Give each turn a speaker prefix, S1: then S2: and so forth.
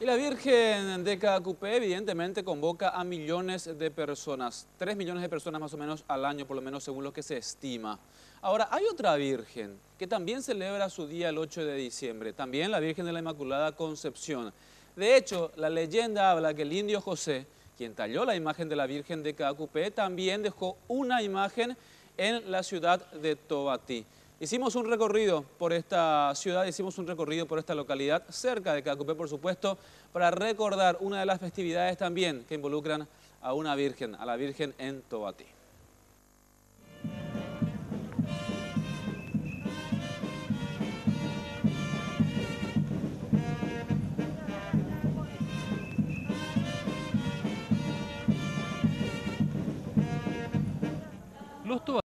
S1: Y la Virgen de Caacupé evidentemente convoca a millones de personas, 3 millones de personas más o menos al año, por lo menos según lo que se estima. Ahora, hay otra Virgen que también celebra su día el 8 de diciembre, también la Virgen de la Inmaculada Concepción. De hecho, la leyenda habla que el indio José, quien talló la imagen de la Virgen de Caacupé, también dejó una imagen en la ciudad de Tobatí. Hicimos un recorrido por esta ciudad, hicimos un recorrido por esta localidad, cerca de Caacupé, por supuesto, para recordar una de las festividades también que involucran a una virgen, a la Virgen en Tobatí. Los